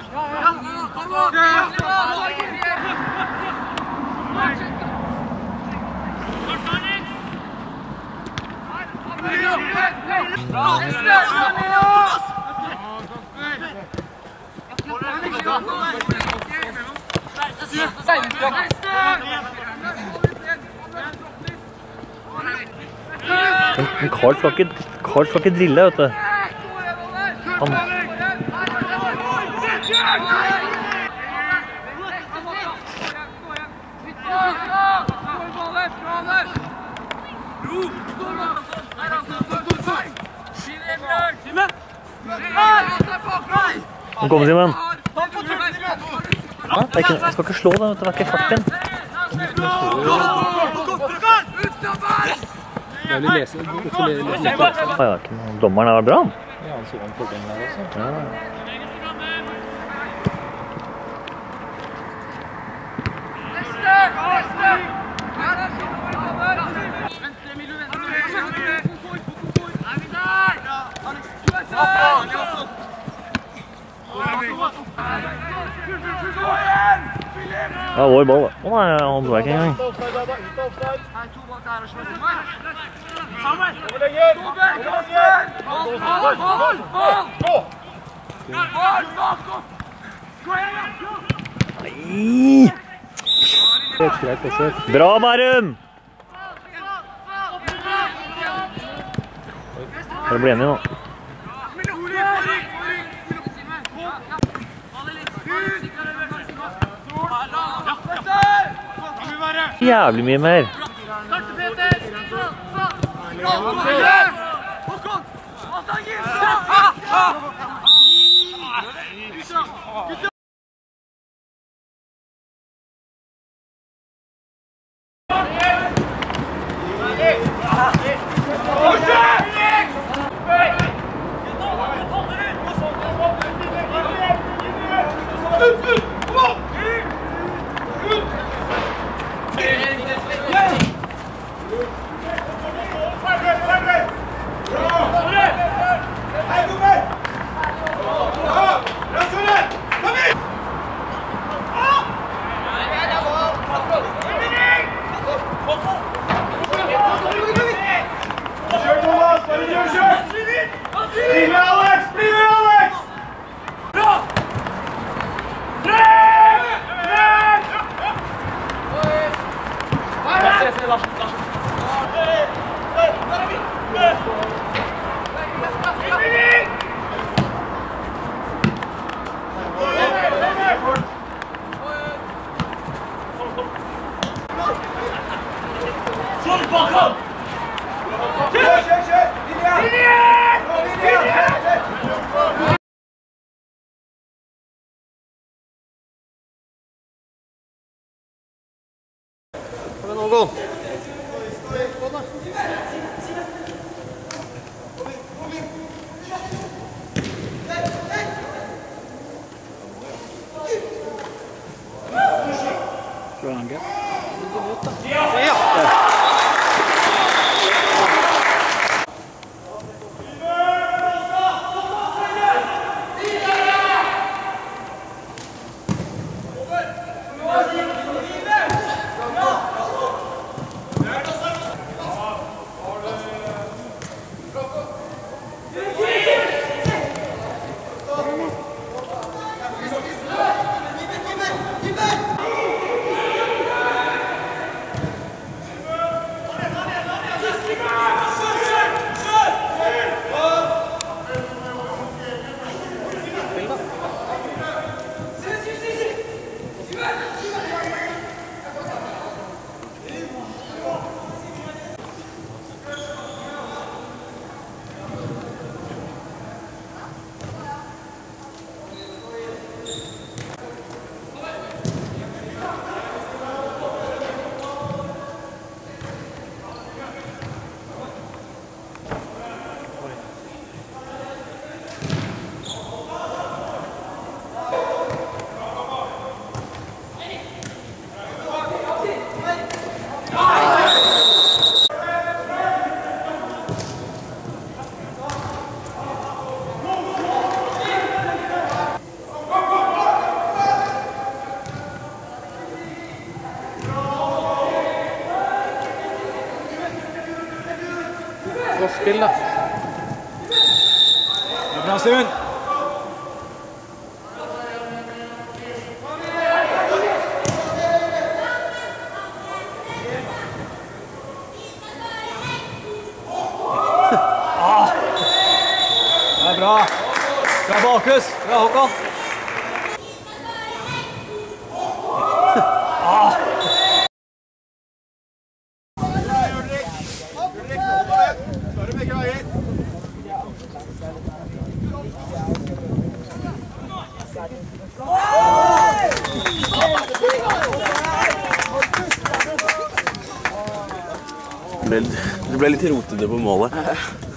Men Carl skal ikke drille, vet du. Han... Kom, Simen. Jeg skal ikke slå den, det var ikke farten. Jeg vil lese litt. Dommeren er bra. Ja, han så en fordel der også. Ja. Ja, vår ball da. Å nei, han drar ikke engang. Nei! Bra, Baerum! Dere blir enige nå. Jævlig mye mer. Håkon! Slår han angrep? Ja! spill, da. Det er bra, Sund. Det er bra. Bra bakhus. Bra, Håkon. Det ble litt rotete på målet.